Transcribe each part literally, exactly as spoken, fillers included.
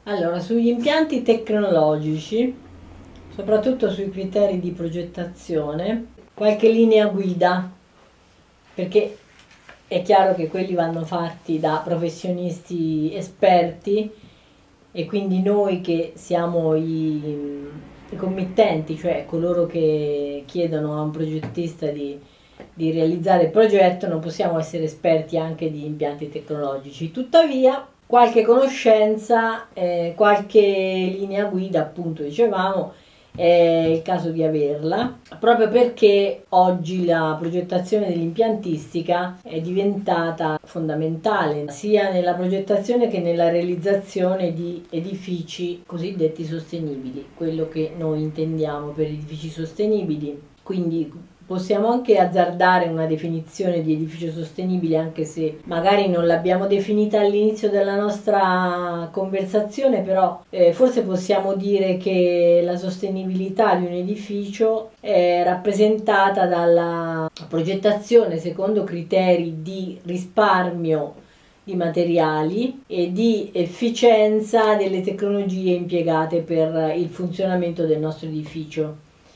Allora, sugli impianti tecnologici, soprattutto sui criteri di progettazione, qualche linea guida, perché è chiaro che quelli vanno fatti da professionisti esperti e quindi noi che siamo i, i committenti, cioè coloro che chiedono a un progettista di, di realizzare il progetto, non possiamo essere esperti anche di impianti tecnologici. Tuttavia, qualche conoscenza, eh, qualche linea guida, appunto, dicevamo, è il caso di averla, proprio perché oggi la progettazione dell'impiantistica è diventata fondamentale sia nella progettazione che nella realizzazione di edifici cosiddetti sostenibili, quello che noi intendiamo per edifici sostenibili. Quindi possiamo anche azzardare una definizione di edificio sostenibile, anche se magari non l'abbiamo definita all'inizio della nostra conversazione, però eh, forse possiamo dire che la sostenibilità di un edificio è rappresentata dalla progettazione secondo criteri di risparmio di materiali e di efficienza delle tecnologie impiegate per il funzionamento del nostro edificio.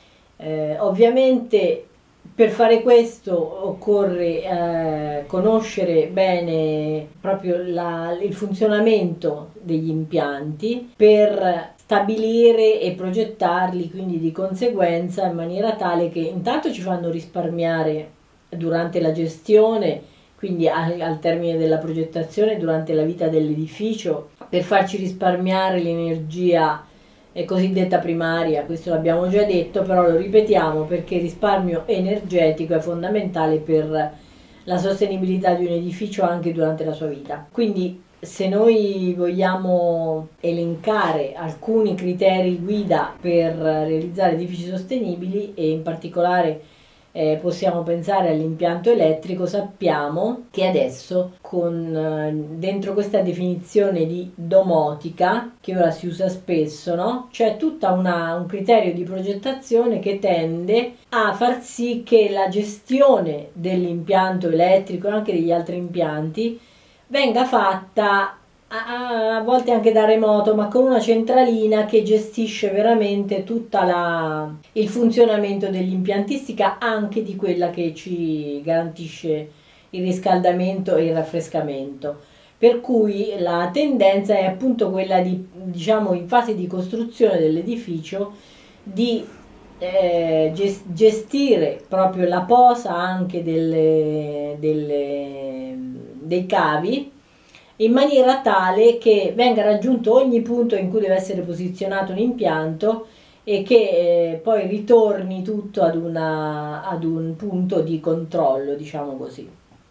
Eh, ovviamente per fare questo occorre eh, conoscere bene proprio la, il funzionamento degli impianti per stabilire e progettarli, quindi di conseguenza in maniera tale che intanto ci fanno risparmiare durante la gestione, quindi al, al termine della progettazione, durante la vita dell'edificio, per farci risparmiare l'energia è cosiddetta primaria, questo l'abbiamo già detto, però lo ripetiamo perché il risparmio energetico è fondamentale per la sostenibilità di un edificio anche durante la sua vita. Quindi se noi vogliamo elencare alcuni criteri guida per realizzare edifici sostenibili e in particolare Eh, possiamo pensare all'impianto elettrico, sappiamo che adesso con eh, dentro questa definizione di domotica che ora si usa spesso, no? C'è tutto un criterio di progettazione che tende a far sì che la gestione dell'impianto elettrico e anche degli altri impianti venga fatta a, a volte anche da remoto, ma con una centralina che gestisce veramente tutto il funzionamento dell'impiantistica, anche di quella che ci garantisce il riscaldamento e il raffrescamento. Per cui la tendenza è appunto quella di, diciamo, in fase di costruzione dell'edificio, di eh, gestire proprio la posa anche delle, delle, dei cavi, in maniera tale che venga raggiunto ogni punto in cui deve essere posizionato un impianto e che eh, poi ritorni tutto ad, una, ad un punto di controllo, diciamo così.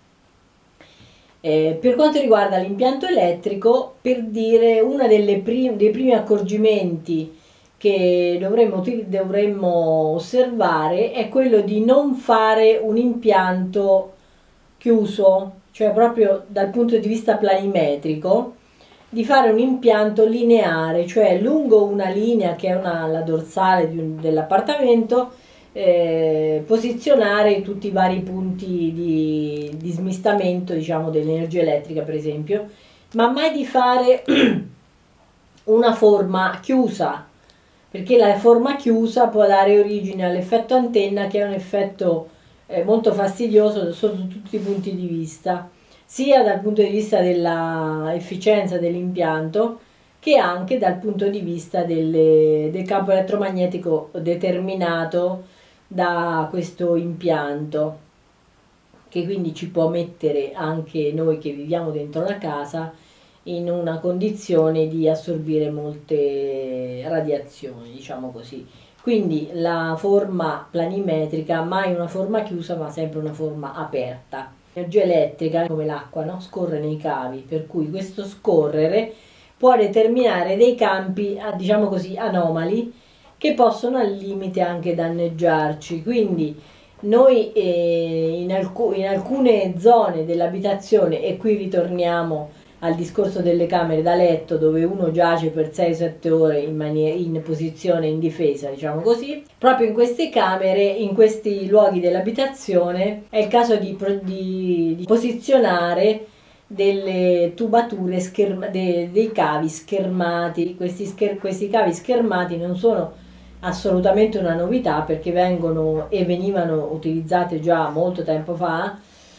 Eh, per quanto riguarda l'impianto elettrico, per dire, uno dei primi accorgimenti che dovremmo, dovremmo osservare è quello di non fare un impianto chiuso, cioè proprio dal punto di vista planimetrico, di fare un impianto lineare, cioè lungo una linea che è una, la dorsale dell'appartamento, eh, posizionare tutti i vari punti di, di smistamento, diciamo, dell'energia elettrica, per esempio, ma mai di fare una forma chiusa, perché la forma chiusa può dare origine all'effetto antenna, che è un effetto eh, molto fastidioso sotto tutti i punti di vista, sia dal punto di vista dell'efficienza dell'impianto che anche dal punto di vista delle, del campo elettromagnetico determinato da questo impianto, che quindi ci può mettere anche noi che viviamo dentro la casa in una condizione di assorbire molte radiazioni, diciamo così. Quindi la forma planimetrica, mai una forma chiusa ma sempre una forma aperta. L'energia elettrica, come l'acqua, no? Scorre nei cavi, per cui questo scorrere può determinare dei campi, diciamo così, anomali, che possono al limite anche danneggiarci. Quindi noi eh, in, alc- in alcune zone dell'abitazione, e qui ritorniamo al discorso delle camere da letto, dove uno giace per sei sette ore in, in posizione indifesa, diciamo così, proprio in queste camere, in questi luoghi dell'abitazione, è il caso di, di, di posizionare delle tubature scherm- de- dei cavi schermati. Questi, scher- questi cavi schermati non sono assolutamente una novità, perché vengono e venivano utilizzate già molto tempo fa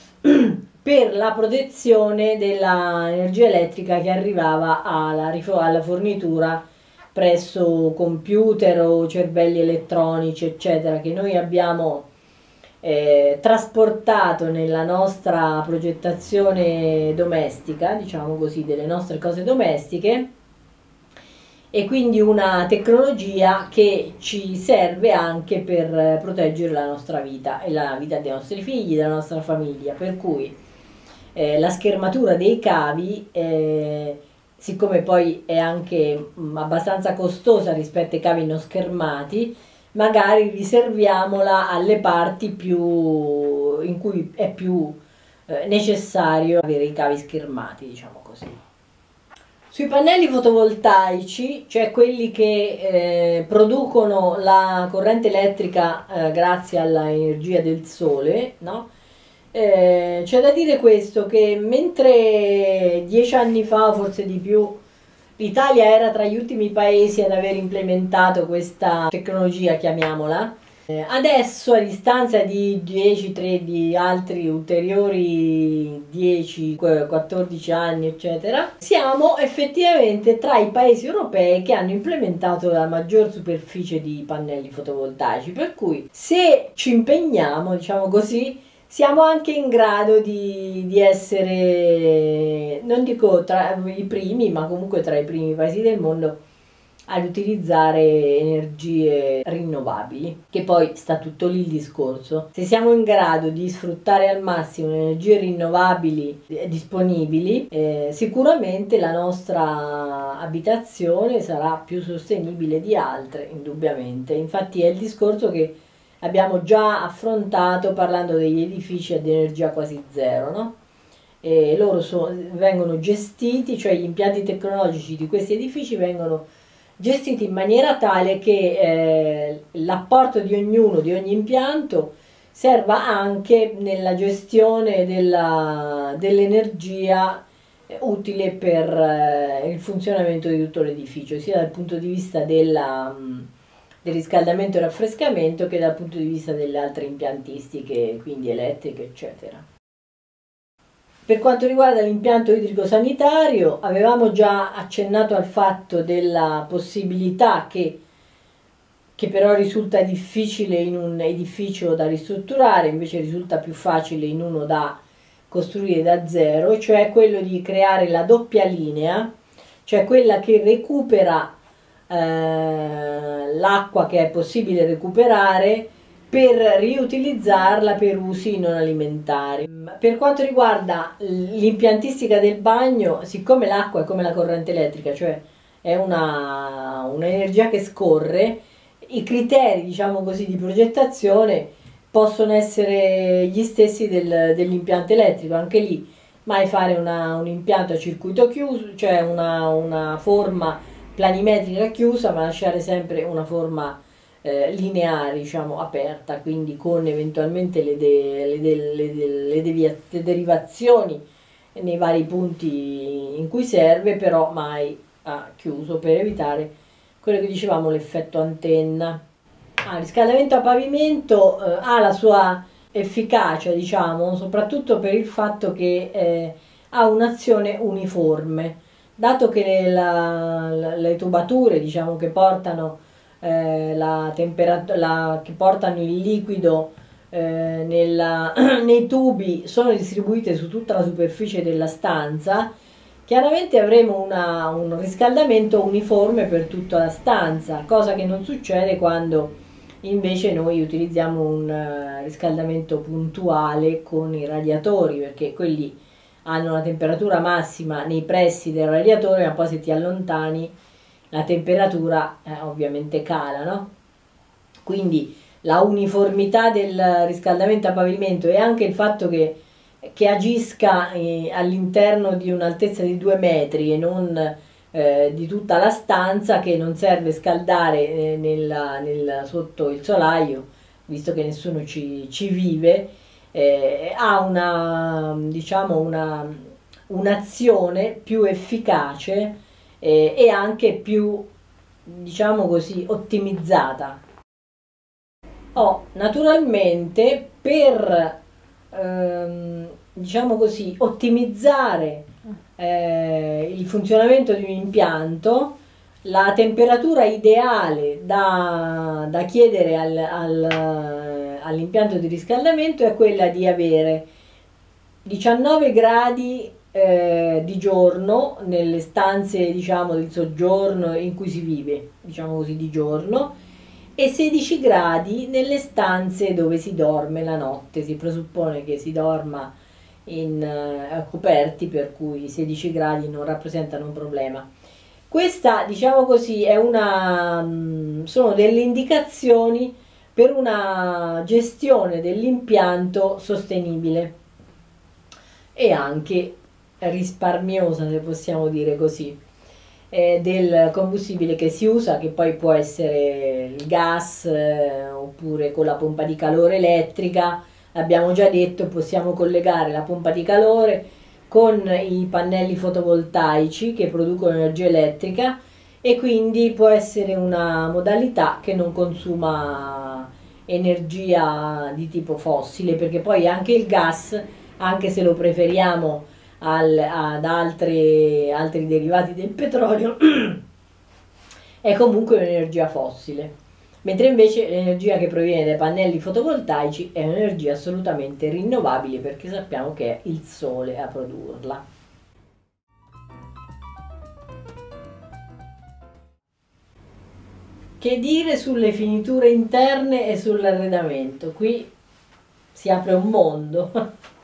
per la protezione dell'energia elettrica che arrivava alla, alla fornitura presso computer o cervelli elettronici, eccetera, che noi abbiamo eh, trasportato nella nostra progettazione domestica, diciamo così, delle nostre cose domestiche, e quindi una tecnologia che ci serve anche per proteggere la nostra vita e la vita dei nostri figli, della nostra famiglia, per cui eh, la schermatura dei cavi, eh, siccome poi è anche mh, abbastanza costosa rispetto ai cavi non schermati, magari riserviamola alle parti più in cui è più eh, necessario avere i cavi schermati, diciamo così. Sui pannelli fotovoltaici, cioè quelli che eh, producono la corrente elettrica eh, grazie all'energia del sole, no? Eh, c'è da dire questo, che mentre dieci anni fa, o forse di più, l'Italia era tra gli ultimi paesi ad aver implementato questa tecnologia, chiamiamola, eh, adesso, a distanza di dieci, tre di altri ulteriori dieci, quattordici anni, eccetera, siamo effettivamente tra i paesi europei che hanno implementato la maggior superficie di pannelli fotovoltaici, per cui se ci impegniamo, diciamo così, siamo anche in grado di, di essere, non dico tra i primi, ma comunque tra i primi paesi del mondo ad utilizzare energie rinnovabili, che poi sta tutto lì il discorso. Se siamo in grado di sfruttare al massimo le energie rinnovabili disponibili, eh, sicuramente la nostra abitazione sarà più sostenibile di altre, indubbiamente. Infatti è il discorso che abbiamo già affrontato parlando degli edifici ad energia quasi zero, no? E loro so, vengono gestiti, cioè gli impianti tecnologici di questi edifici vengono gestiti in maniera tale che eh, l'apporto di ognuno, di ogni impianto, serva anche nella gestione della, dell'energia utile per eh, il funzionamento di tutto l'edificio, sia dal punto di vista della, del riscaldamento e raffrescamento che dal punto di vista delle altre impiantistiche, quindi elettriche, eccetera. Per quanto riguarda l'impianto idrico sanitario, avevamo già accennato al fatto della possibilità che, che però risulta difficile in un edificio da ristrutturare, invece risulta più facile in uno da costruire da zero, cioè quello di creare la doppia linea, cioè quella che recupera eh, l'acqua che è possibile recuperare per riutilizzarla per usi non alimentari. Per quanto riguarda l'impiantistica del bagno, siccome l'acqua è come la corrente elettrica, cioè è una, un'energia che scorre, i criteri, diciamo così, di progettazione possono essere gli stessi del, dell'impianto elettrico. Anche lì mai fare una, un impianto a circuito chiuso, cioè una, una forma planimetrica chiusa, ma lasciare sempre una forma Eh, lineare, diciamo, aperta, quindi con eventualmente le, de, le, de, le, de, le, devia, le derivazioni nei vari punti in cui serve, però mai a chiuso, per evitare quello che dicevamo, l'effetto antenna. Ah, il riscaldamento a pavimento eh, ha la sua efficacia, diciamo, soprattutto per il fatto che eh, ha un'azione uniforme, dato che le, la, la, le tubature, diciamo, che portano Eh, la temperatura, la, che portano il liquido eh, nella, nei tubi sono distribuite su tutta la superficie della stanza, chiaramente avremo una, un riscaldamento uniforme per tutta la stanza, cosa che non succede quando invece noi utilizziamo un uh, riscaldamento puntuale con i radiatori, perché quelli hanno una temperatura massima nei pressi del radiatore, ma poi se ti allontani la temperatura eh, ovviamente cala, no? Quindi la uniformità del riscaldamento a pavimento e anche il fatto che, che agisca eh, all'interno di un'altezza di due metri e non eh, di tutta la stanza, che non serve scaldare eh, nella, nel, sotto il solaio, visto che nessuno ci, ci vive, eh, ha una, diciamo una un'azione più efficace eh, e anche più, diciamo così, ottimizzata. Oh, naturalmente per ehm, diciamo così, ottimizzare eh, il funzionamento di un impianto, la temperatura ideale da, da chiedere al, al, all'impianto di riscaldamento è quella di avere diciannove gradi eh, di giorno nelle stanze, diciamo, del soggiorno in cui si vive, diciamo così, di giorno, e sedici gradi nelle stanze dove si dorme la notte. Si presuppone che si dorma in eh, coperti, per cui sedici gradi non rappresentano un problema. Questa, diciamo così, è una, mh, sono delle indicazioni per una gestione dell'impianto sostenibile e anche risparmiosa, se possiamo dire così, eh, del combustibile che si usa, che poi può essere il gas eh, oppure con la pompa di calore elettrica. Abbiamo già detto, possiamo collegare la pompa di calore con i pannelli fotovoltaici che producono energia elettrica, e quindi può essere una modalità che non consuma energia di tipo fossile, perché poi anche il gas, anche se lo preferiamo al, ad altri, altri derivati del petrolio, è comunque un'energia fossile, mentre invece l'energia che proviene dai pannelli fotovoltaici è un'energia assolutamente rinnovabile, perché sappiamo che è il sole a produrla. Che dire sulle finiture interne e sull'arredamento? Qui si apre un mondo.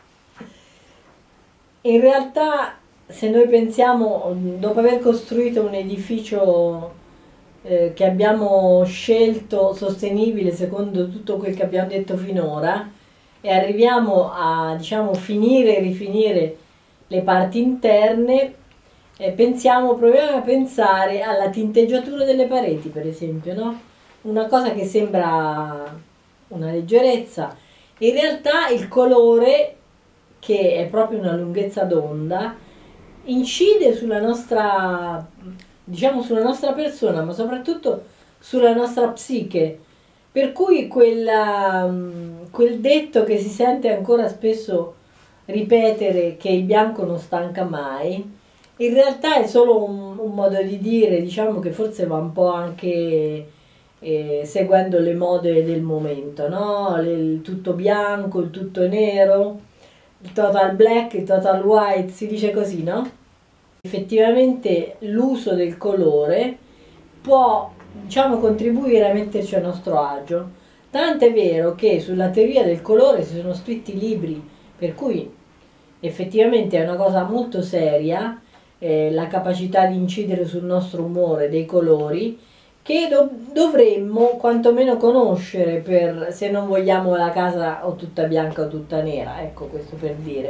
In realtà, se noi pensiamo, dopo aver costruito un edificio eh, che abbiamo scelto sostenibile secondo tutto quel che abbiamo detto finora, e arriviamo a, diciamo, finire e rifinire le parti interne, eh, pensiamo, proviamo a pensare alla tinteggiatura delle pareti, per esempio, no? Una cosa che sembra una leggerezza, in realtà il colore, che è proprio una lunghezza d'onda, incide sulla nostra, diciamo, sulla nostra persona, ma soprattutto sulla nostra psiche. Per cui quella, quel detto che si sente ancora spesso ripetere, che il bianco non stanca mai, in realtà è solo un, un modo di dire, diciamo, che forse va un po' anche eh, seguendo le mode del momento, no? Il tutto bianco, il tutto nero, il total black, il total white, si dice così, no? Effettivamente l'uso del colore può, diciamo, contribuire a metterci a nostro agio. Tanto è vero che sulla teoria del colore si sono scritti libri, per cui effettivamente è una cosa molto seria, eh, la capacità di incidere sul nostro umore dei colori, che do- dovremmo quantomeno conoscere, per, se non vogliamo la casa o tutta bianca o tutta nera, ecco, questo per dire.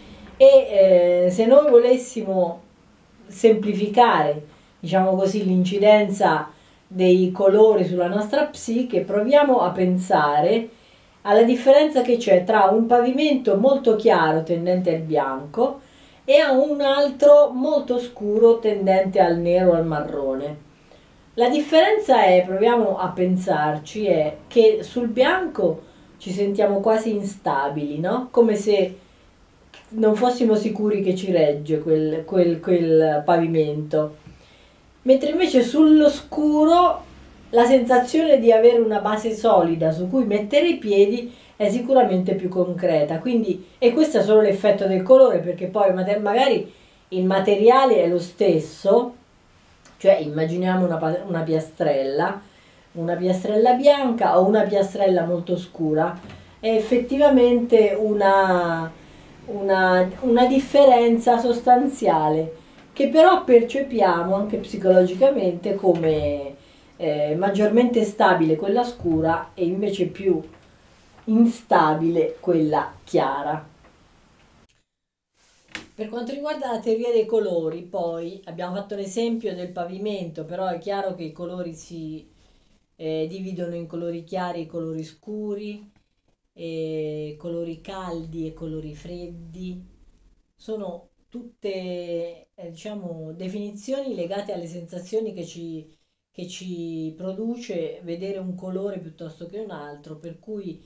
E eh, se noi volessimo semplificare, diciamo così, l'incidenza dei colori sulla nostra psiche, proviamo a pensare alla differenza che c'è tra un pavimento molto chiaro tendente al bianco e a un altro molto scuro tendente al nero o al marrone. La differenza è, proviamo a pensarci, è che sul bianco ci sentiamo quasi instabili, no? Come se non fossimo sicuri che ci regge quel, quel, quel pavimento. Mentre invece sullo scuro la sensazione di avere una base solida su cui mettere i piedi è sicuramente più concreta. Quindi, e questo è solo l'effetto del colore, perché poi magari il materiale è lo stesso, cioè immaginiamo una, una piastrella, una piastrella bianca o una piastrella molto scura, è effettivamente una, una, una differenza sostanziale, che però percepiamo anche psicologicamente come eh, maggiormente stabile quella scura e invece più instabile quella chiara. Per quanto riguarda la teoria dei colori, poi abbiamo fatto l'esempio del pavimento, però è chiaro che i colori si eh, dividono in colori chiari e colori scuri, e colori caldi e colori freddi. Sono tutte, eh, diciamo, definizioni legate alle sensazioni che ci, che ci produce vedere un colore piuttosto che un altro, per cui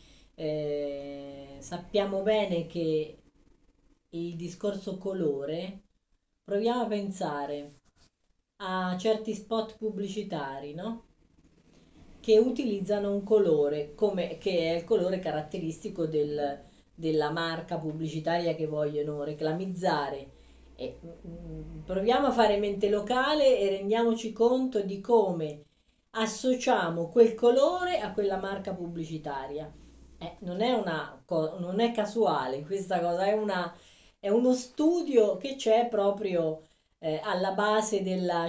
eh, sappiamo bene che il discorso colore, proviamo a pensare a certi spot pubblicitari, no? Che utilizzano un colore come, che è il colore caratteristico del- della marca pubblicitaria che vogliono reclamizzare. E, mm, proviamo a fare mente locale e rendiamoci conto di come associamo quel colore a quella marca pubblicitaria. Eh, non è una co- non è casuale questa cosa, è una, è uno studio che c'è proprio eh, alla base della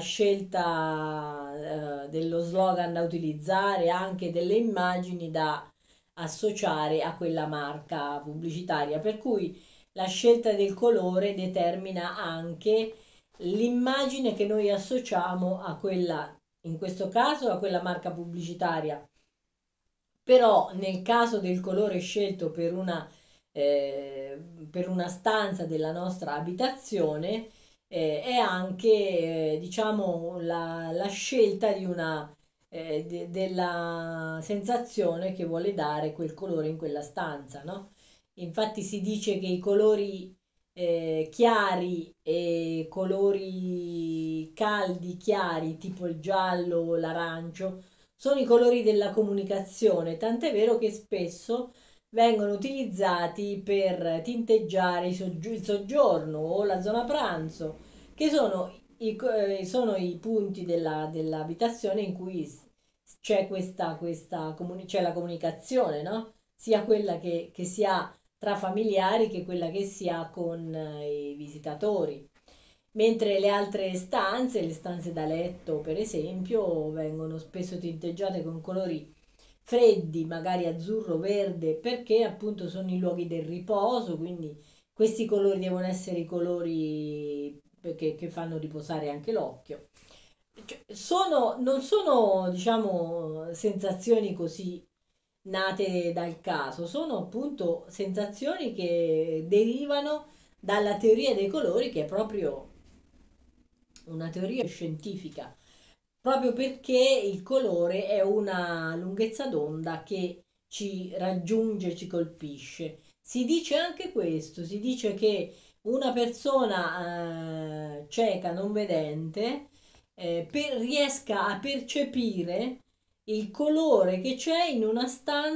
scelta eh, dello slogan da utilizzare, anche delle immagini da associare a quella marca pubblicitaria. Per cui la scelta del colore determina anche l'immagine che noi associamo a quella, in questo caso a quella marca pubblicitaria. Però nel caso del colore scelto per una, eh, per una stanza della nostra abitazione, eh, è anche, eh, diciamo, la, la scelta di una, eh, de- della sensazione che vuole dare quel colore in quella stanza, no? Infatti si dice che i colori eh, chiari e colori caldi, chiari, tipo il giallo, l'arancio, sono i colori della comunicazione, tant'è vero che spesso vengono utilizzati per tinteggiare i soggi- il soggiorno o la zona pranzo, che sono i, co- eh, sono i punti della- dell'abitazione in cui s- c'è questa, questa comuni- c'è la comunicazione, no? Sia quella che, che si ha tra familiari che quella che si ha con eh, i visitatori. Mentre le altre stanze, le stanze da letto per esempio, vengono spesso tinteggiate con colori freddi, magari azzurro, verde, perché appunto sono i luoghi del riposo, quindi questi colori devono essere i colori che, che fanno riposare anche l'occhio. Cioè, sono, non sono, diciamo, sensazioni così nate dal caso, sono appunto sensazioni che derivano dalla teoria dei colori, che è proprio una teoria scientifica, proprio perché il colore è una lunghezza d'onda che ci raggiunge, ci colpisce. Si dice anche questo, si dice che una persona eh, cieca, non vedente, eh, per- riesca a percepire il colore che c'è in una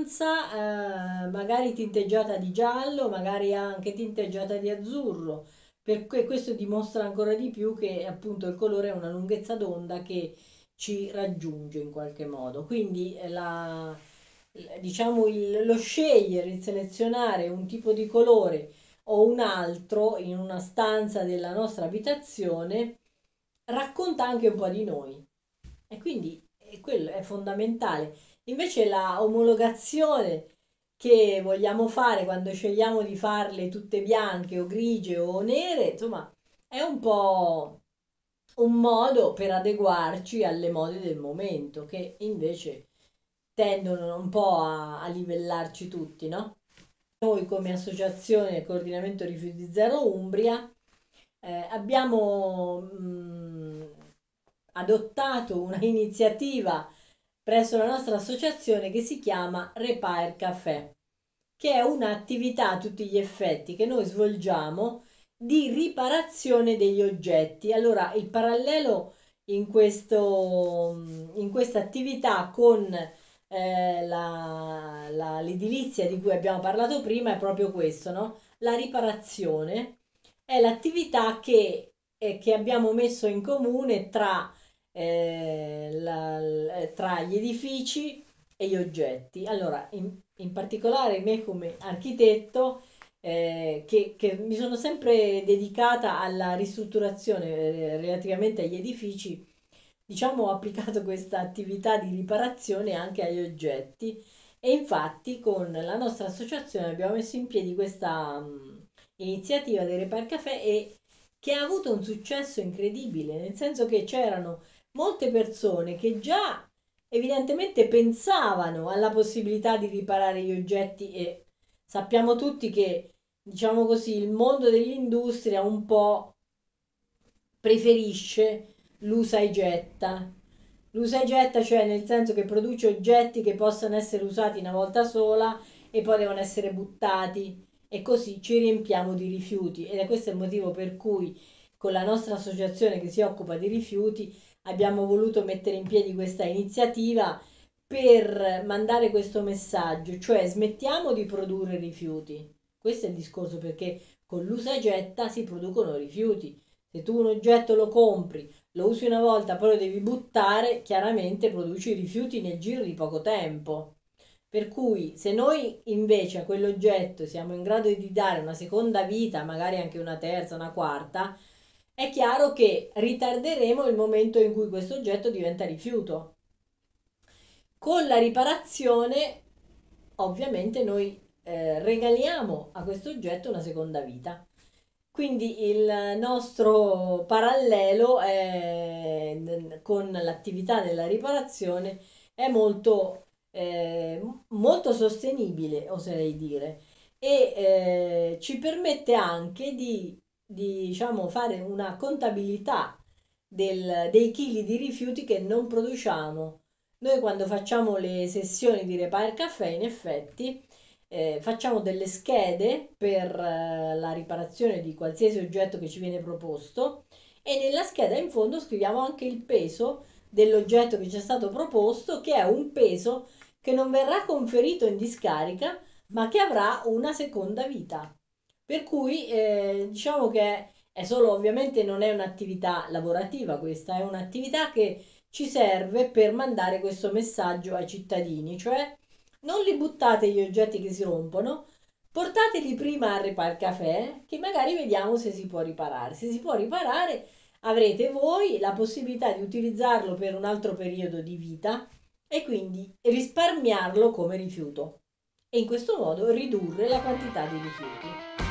stanza, eh, magari tinteggiata di giallo, magari anche tinteggiata di azzurro, perché questo dimostra ancora di più che appunto il colore è una lunghezza d'onda che ci raggiunge in qualche modo. Quindi eh, la, diciamo il- lo scegliere, il selezionare un tipo di colore o un altro in una stanza della nostra abitazione racconta anche un po' di noi. E quindi eh, quello è fondamentale. Invece la omologazione che vogliamo fare quando scegliamo di farle tutte bianche o grigie o nere, insomma, è un po' un modo per adeguarci alle mode del momento, che invece tendono un po' a, a livellarci tutti, no? Noi come associazione Coordinamento Rifiuti Zero Umbria eh, abbiamo mh, adottato una iniziativa presso la nostra associazione che si chiama Repair Café, che è un'attività a tutti gli effetti che noi svolgiamo di riparazione degli oggetti. Allora, il parallelo in questo, in questa attività con eh, la- la- l'edilizia di cui abbiamo parlato prima è proprio questo, no? La riparazione è l'attività che, eh, che abbiamo messo in comune tra, eh, la- l- tra gli edifici e gli oggetti. Allora, in, in particolare me come architetto, eh, che, che mi sono sempre dedicata alla ristrutturazione eh, relativamente agli edifici, diciamo, ho applicato questa attività di riparazione anche agli oggetti e infatti con la nostra associazione abbiamo messo in piedi questa mh, iniziativa dei Repair Café e che ha avuto un successo incredibile, nel senso che c'erano molte persone che già evidentemente pensavano alla possibilità di riparare gli oggetti e sappiamo tutti che diciamo così, il mondo dell'industria un po' preferisce l'usa e getta. L'usa e getta, cioè nel senso che produce oggetti che possono essere usati una volta sola e poi devono essere buttati e così ci riempiamo di rifiuti ed è questo il motivo per cui con la nostra associazione che si occupa di rifiuti abbiamo voluto mettere in piedi questa iniziativa per mandare questo messaggio, cioè smettiamo di produrre rifiuti. Questo è il discorso perché con l'usa e getta si producono rifiuti. Se tu un oggetto lo compri, lo usi una volta, poi lo devi buttare, chiaramente produci rifiuti nel giro di poco tempo. Per cui se noi invece a quell'oggetto siamo in grado di dare una seconda vita, magari anche una terza, una quarta, è chiaro che ritarderemo il momento in cui questo oggetto diventa rifiuto. Con la riparazione, ovviamente, noi eh, regaliamo a questo oggetto una seconda vita. Quindi il nostro parallelo è, con l'attività della riparazione è molto, eh, molto sostenibile, oserei dire, e eh, ci permette anche di, di, diciamo, fare una contabilità del- dei chili di rifiuti che non produciamo. Noi quando facciamo le sessioni di Repair Caffè, in effetti, eh, facciamo delle schede per eh, la riparazione di qualsiasi oggetto che ci viene proposto e nella scheda in fondo scriviamo anche il peso dell'oggetto che ci è stato proposto, che è un peso che non verrà conferito in discarica, ma che avrà una seconda vita. Per cui eh, diciamo che è solo, ovviamente non è un'attività lavorativa questa, è un'attività che ci serve per mandare questo messaggio ai cittadini, cioè non li buttate gli oggetti che si rompono, portateli prima a Repar Café, che magari vediamo se si può riparare. Se si può riparare, avrete voi la possibilità di utilizzarlo per un altro periodo di vita e quindi risparmiarlo come rifiuto e in questo modo ridurre la quantità di rifiuti.